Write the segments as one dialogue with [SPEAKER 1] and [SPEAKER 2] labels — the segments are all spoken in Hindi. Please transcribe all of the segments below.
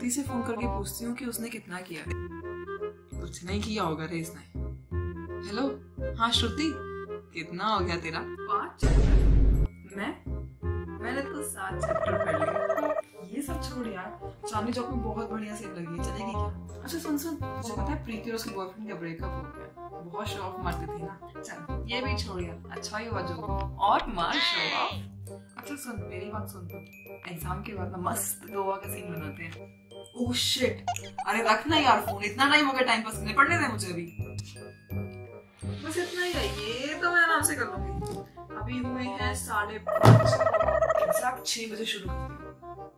[SPEAKER 1] श्रुति से फोन करके पूछती हूँ कि उसने कितना किया है। कुछ नहीं किया होगा रे इसने। हेलो, हाँ श्रुति, कितना हो गया तेरा? 5 चैप्टर। मैंने तो 7 चैप्टर पढ़ लिए। ये सब छोड़ यार, चांदनी चौक में बहुत बढ़िया सेल लगी है, चलेगी क्या? अच्छा सुन, तुझे पता है प्रीति और उसके बॉयफ्रेंड का ब्रेकअप हो गया। बहुत शो ऑफ मारती थी ना। चल ये भी छोड़ यार, अच्छा ही हुआ जो और मार शो ऑफ। अच्छा सुन, मेरी बात सुन, एग्जाम के बाद ना मस्त गोवा का सीन बनाते हैं। ओह शिट, अरे रखना यार फोन, इतना टाइम हो गया टाइम पास करने, पढ़ने दे मुझे अभी। बस इतना ही है, ये तो मैं आराम से कर लूंगी। अभी हुए हैं 5:30, एग्जैक्ट 6 बजे शुरू करती हूँ।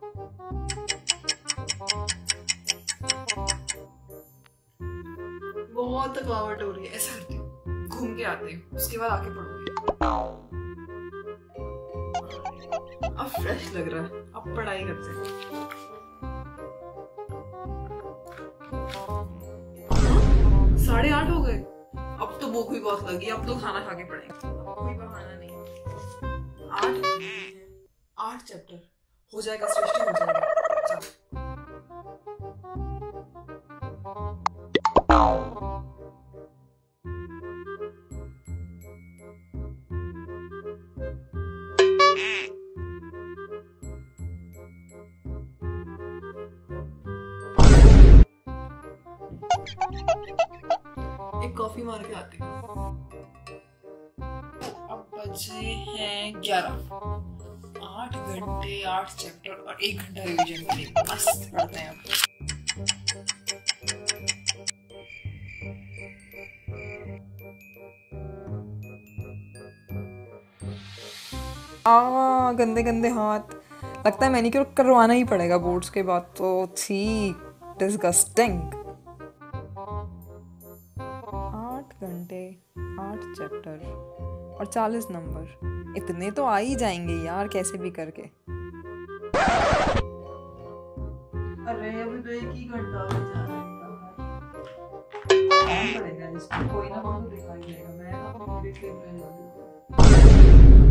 [SPEAKER 1] बहुत थकावट हो रही है, ऐसा करती हूँ घूम के आते हैं, उसके बाद आके पढ़ूंगी। अब फ्रेश लग रहा है, अब पढ़ाई करते हैं। 8:30 हो गए, अब तो भूख भी बहुत लगी, अब तो खाना खा के पढ़ेंगे, कोई बहाना नहीं। 8 चैप्टर हो जाएगा, सृष्टि हो जाएगा। चल एक कॉफी मार के आती हूँ। अब बजे हैं 11। 8 घंटे 8 चैप्टर और 1 घंटा रिवीजन करेंगे। मस्त पढ़ते हैं अब। गंदे गंदे हाथ, लगता है मैनिक्योर करवाना ही पड़ेगा बोर्ड्स के बाद तो। छी, डिस्गस्टिंग। 8 घंटे 8 चैप्टर और 40 नंबर, इतने तो आ ही जाएंगे यार कैसे भी करके। अरे अभी तो 1 ही घंटा बचा है, कोई ना कोई तो दिखाई देगा। मैं तो